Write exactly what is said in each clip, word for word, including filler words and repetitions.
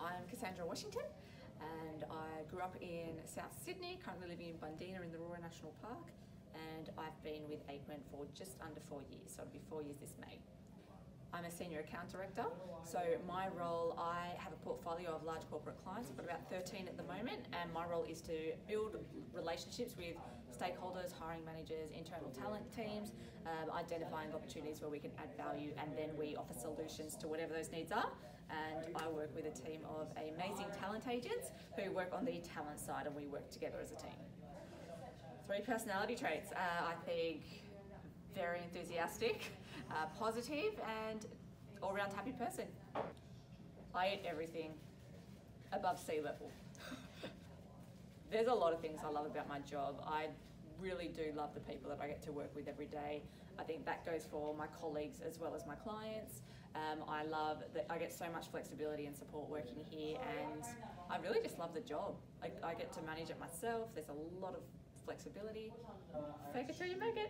I'm Cassandra Washington and I grew up in South Sydney, currently living in Bundeena in the Royal National Park, and I've been with Aikman for just under four years, so it'll be four years this May. I'm a senior account director, so my role, I have a portfolio of large corporate clients. I've got about thirteen at the moment, and my role is to build relationships with stakeholders, hiring managers, internal talent teams, um, identifying opportunities where we can add value, and then we offer solutions to whatever those needs are. And I work with a team of amazing talent agents who work on the talent side, and we work together as a team. Three personality traits. Uh, I think very enthusiastic, uh, positive, and all-round happy person. I eat everything above sea level. There's a lot of things I love about my job. I really do love the people that I get to work with every day. I think that goes for my colleagues as well as my clients. Um, I love that I get so much flexibility and support working here, and I really just love the job. I, I get to manage it myself. There's a lot of flexibility. Fake it till you make it.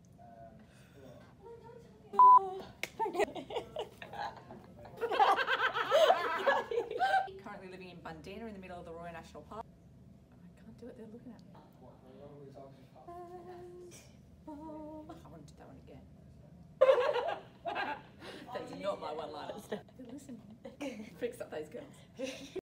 Currently living in Bundeena in the middle of the Royal National Park. I can't do it, they're looking at me. I want to do that one again. That is not my one-liner. Listen, fix up those girls.